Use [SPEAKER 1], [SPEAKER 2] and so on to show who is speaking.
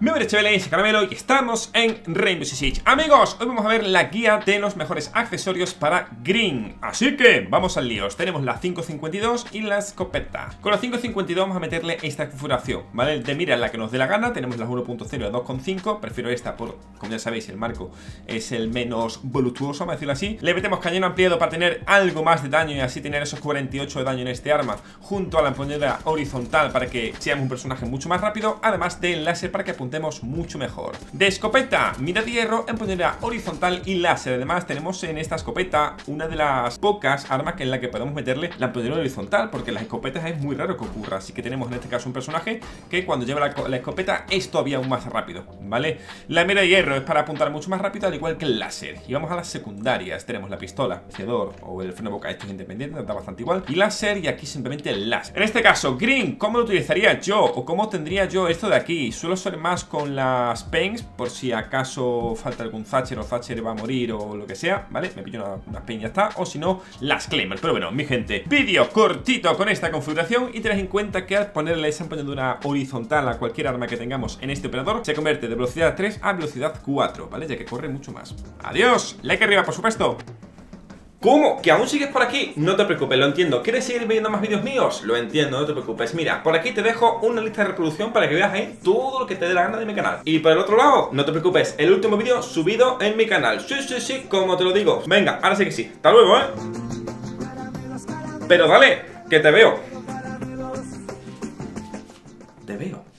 [SPEAKER 1] Muy buenas chavales, Caramelo y estamos en Rainbow Six Siege. Amigos, hoy vamos a ver la guía de los mejores accesorios para Green. Así que vamos al lío. Tenemos la 5.52 y la escopeta. Con la 5.52 vamos a meterle esta configuración, ¿vale? De mira la que nos dé la gana. Tenemos las 1.0 y la 2.5. Prefiero esta por, como ya sabéis, el marco es el menos voluptuoso, vamos a decirlo así. Le metemos cañón ampliado para tener algo más de daño y así tener esos 48 de daño en este arma, junto a la empuñadura horizontal para que seamos un personaje mucho más rápido, además del láser para que apuntemos mucho mejor. De escopeta, mira de hierro, empuñadura horizontal y láser. Además tenemos en esta escopeta una de las pocas armas en la que podemos meterle la empuñadura horizontal, porque en las escopetas es muy raro que ocurra. Así que tenemos en este caso un personaje que cuando lleva la escopeta es todavía aún más rápido, ¿vale? La mira de hierro es para apuntar mucho más rápido, al igual que el láser. Y vamos a las secundarias. Tenemos la pistola, el o el freno de boca, esto es independiente, da bastante igual. Y láser, y aquí simplemente el láser. En este caso, Green, ¿cómo lo utilizaría yo? ¿O cómo tendría yo esto de aquí? Suelo ser más con las Pains, por si acaso falta algún Thatcher o Thatcher va a morir o lo que sea, ¿vale? Me pillo unas Pains y ya está. O si no, las Claymore. Pero bueno, mi gente, vídeo cortito con esta configuración. Y tened en cuenta que al ponerle esa empuñadura horizontal a cualquier arma que tengamos en este operador, se convierte de velocidad 3 a velocidad 4, ¿vale? Ya que corre mucho más. ¡Adiós! Like arriba, por supuesto. ¿Cómo? ¿Que aún sigues por aquí? No te preocupes, lo entiendo. ¿Quieres seguir viendo más vídeos míos? Lo entiendo, no te preocupes. Mira, por aquí te dejo una lista de reproducción para que veas ahí todo lo que te dé la gana de mi canal. Y por el otro lado, no te preocupes, el último vídeo subido en mi canal. Sí, como te lo digo. Venga, ahora sí que sí. Hasta luego, ¿eh? Pero dale, que te veo. Te veo.